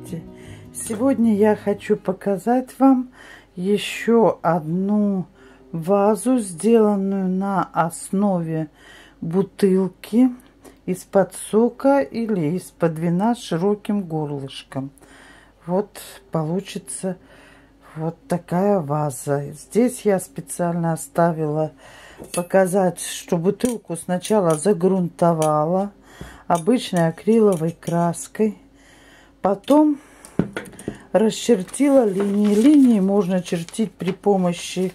Здравствуйте! Сегодня я хочу показать вам еще одну вазу, сделанную на основе бутылки из-под сока или из-под вина с широким горлышком. Вот получится вот такая ваза. Здесь я специально оставила показать, что бутылку сначала загрунтовала обычной акриловой краской, потом расчертила линии. Линии можно чертить при помощи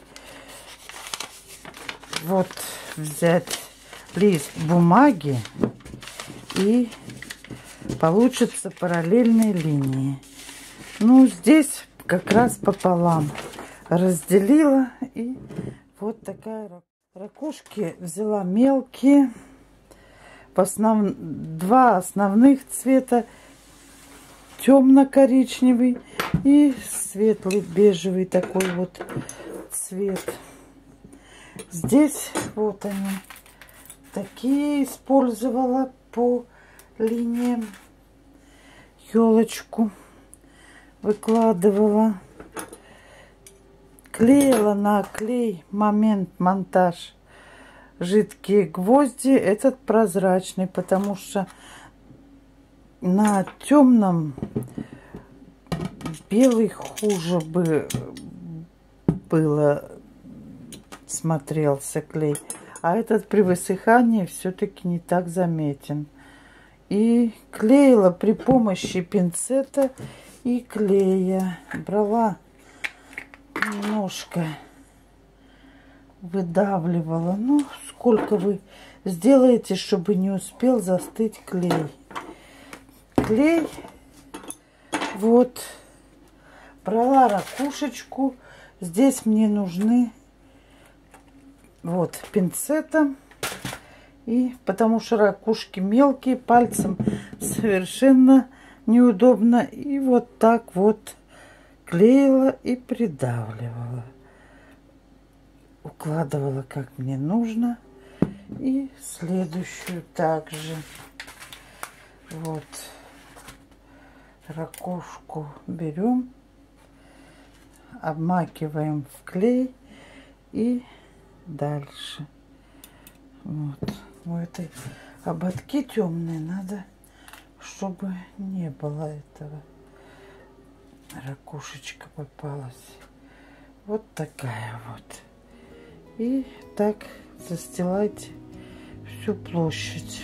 вот взять лист бумаги, и получится параллельные линии. Ну, здесь как раз пополам разделила, и вот такая ракушки взяла мелкие, два основных цвета, темно-коричневый и светлый бежевый такой вот цвет. Здесь вот они такие использовала по линиям, елочку выкладывала, клеила на клей момент монтаж жидкие гвозди, этот прозрачный, потому что на темном белый хуже бы было смотрелся клей, а этот при высыхании все-таки не так заметен. И клеила при помощи пинцета и клея. Брала немножко, выдавливала. Ну, сколько вы сделаете, чтобы не успел застыть клей. Клей. Вот. Брала ракушечку. Здесь мне нужны вот пинцетом. И потому что ракушки мелкие, пальцем совершенно неудобно. И вот так вот клеила и придавливала. Укладывала как мне нужно. И следующую также. Вот. Ракушку берем, обмакиваем в клей и дальше. Вот. У этой ободки темные надо, чтобы не было этого. Ракушечка попалась. Вот такая вот. И так застилайте всю площадь.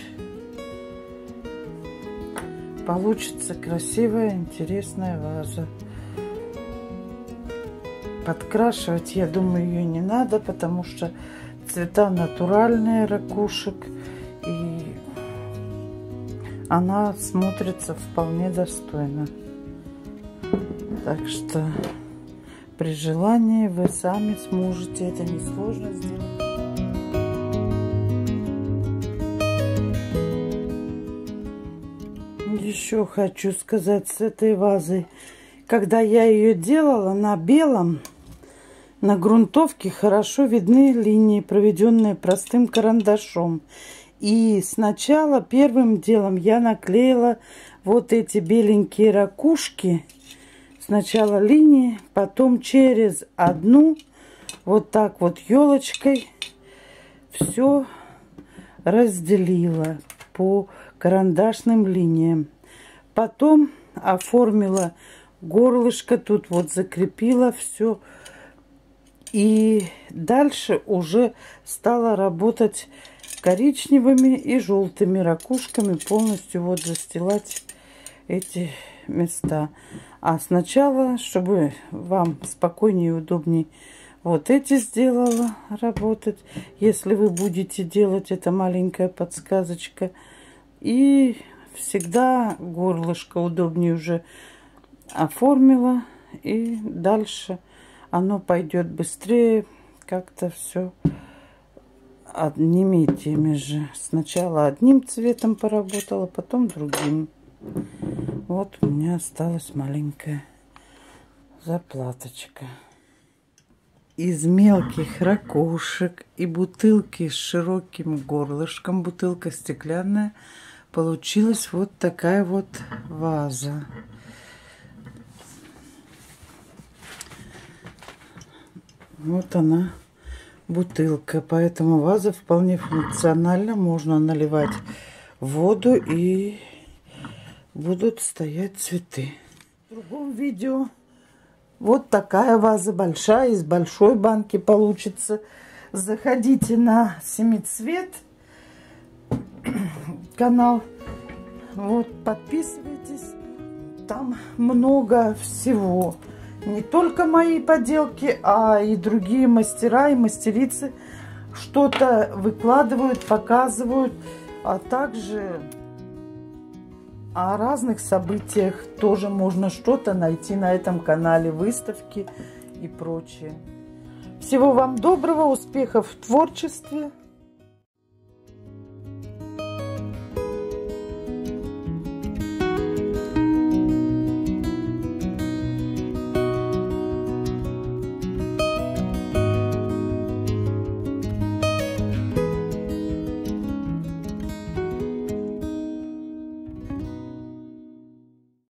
Получится красивая, интересная ваза. Подкрашивать, я думаю, ее не надо, потому что цвета натуральные ракушек, и она смотрится вполне достойно. Так что при желании вы сами сможете, это несложно сделать. Еще хочу сказать с этой вазой. Когда я ее делала на белом, на грунтовке хорошо видны линии, проведенные простым карандашом. И сначала первым делом я наклеила вот эти беленькие ракушки. Сначала линии, потом через одну вот так вот елочкой все разделила по карандашным линиям. Потом оформила горлышко, тут вот закрепила все. И дальше уже стала работать коричневыми и желтыми ракушками, полностью вот застилать эти места. А сначала, чтобы вам спокойнее и удобнее, вот эти сделала работать. Если вы будете делать, это маленькая подсказочка. И всегда горлышко удобнее уже оформила. И дальше оно пойдет быстрее. Как-то все одними теми же. Сначала одним цветом поработала, потом другим. Вот у меня осталась маленькая заплаточка. Из мелких ракушек и бутылки с широким горлышком, бутылка стеклянная, получилась вот такая вот ваза. Вот она, бутылка. Поэтому ваза вполне функциональна. Можно наливать воду и будут стоять цветы. В другом видео вот такая ваза большая, из большой банки получится. Заходите на Семицвет канал. Вот, подписывайтесь. Там много всего. Не только мои поделки, а и другие мастера и мастерицы что-то выкладывают, показывают, а также о разных событиях тоже можно что-то найти на этом канале, выставки и прочее. Всего вам доброго, успехов в творчестве.